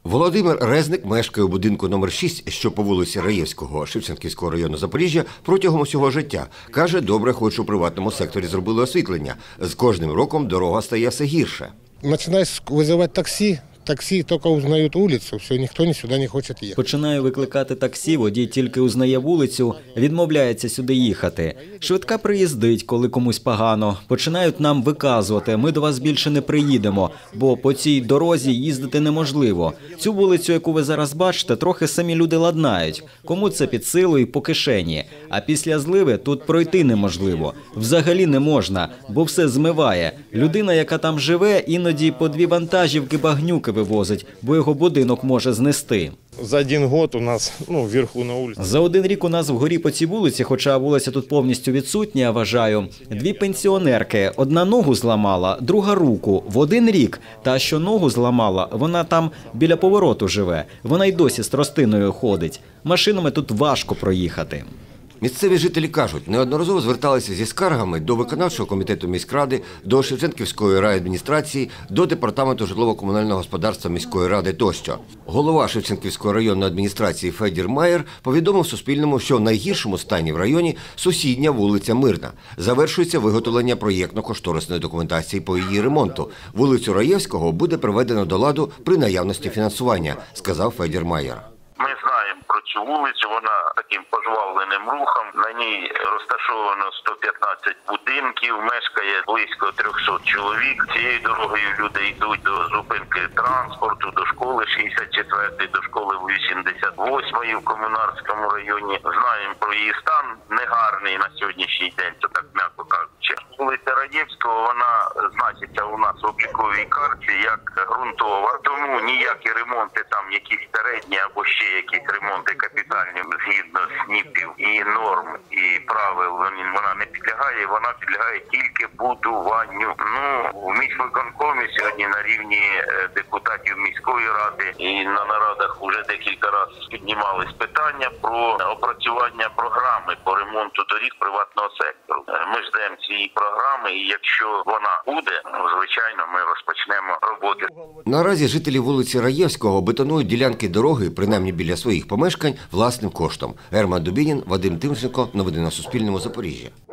Володимир Резник мешкає у будинку номер 6, що по вулиці Раєвського, Шевченківського району Запоріжжя, протягом усього життя. Каже, добре, хоч у приватному секторі зробили освітлення. З кожним роком дорога стає все гірше. Починаєш визивати таксі тільки узнають вулицю, все, ніхто сюди не хоче їхати. Починаю викликати таксі, водій тільки узнає вулицю, відмовляється сюди їхати. Швидка приїздить, коли комусь погано. Починають нам виказувати, ми до вас більше не приїдемо, бо по цій дорозі їздити неможливо. Цю вулицю, яку ви зараз бачите, трохи самі люди ладнають. Кому це під силу і по кишені. А після зливи тут пройти неможливо. Взагалі не можна, бо все змиває. Людина, яка там живе, іноді по 2 вантажівки багнюки вивозить, бо його будинок може знести. За 1 год у нас, вверху на вулиці. За 1 рік у нас вгорі по цій вулиці, хоча вулиця тут повністю відсутня, я вважаю, 2 пенсіонерки. Одна ногу зламала, друга руку. В 1 рік. Та, що ногу зламала, вона там біля повороту живе. Вона й досі з тростиною ходить. Машинами тут важко проїхати. Місцеві жителі кажуть, неодноразово зверталися зі скаргами до виконавчого комітету міськради, до Шевченківської райадміністрації, до департаменту житлово-комунального господарства міської ради тощо. Голова Шевченківської районної адміністрації Федір Майєр повідомив Суспільному, що в найгіршому стані в районі сусідня вулиця Мирна. Завершується виготовлення проєктно-кошторисної документації по її ремонту. Вулицю Раєвського буде приведено до ладу при наявності фінансування, сказав Федір Майєр. Ми знаємо про цю вулицю, вона таким пожвавленим рухом. На ній розташовано 115 будинків, мешкає близько 300 чоловік. Цією дорогою люди йдуть до зупинки транспорту, до школи 64-ї, до школи 88-ї в Комунарському районі. Знаємо про її стан, негарний на сьогоднішній день, це так м'яко кажучи. Вулиця Раєвського, вона значиться у нас в обліковій карті як ґрунтова, тому ніякі ремонти там, якісь середні або ще якісь ремонти капітальні згідно СНІПів і норм і правил вона не підлягає, вона підлягає тільки будуванню. В міськвиконкомі сьогодні на рівні депутатів міської ради і на нарадах вже декілька разів піднімались питання про опрацювання програми по ремонту доріг приватного сектору. Ми ждемо цієї програми, і якщо вона буде, звичайно, ми розпочнемо роботи. Наразі жителі вулиці Раєвського бетонують ділянки дороги, принаймні біля своїх помешкань, власним коштом. Герман Дубінін, Вадим Тимченко. Новини на Суспільному. Запоріжжя.